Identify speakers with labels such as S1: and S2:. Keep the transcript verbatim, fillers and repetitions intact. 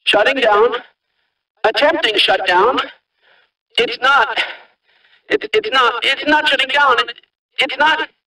S1: shutting down, attempting shutdown. It's not, it, it's not, it's not shutting down. It, it's not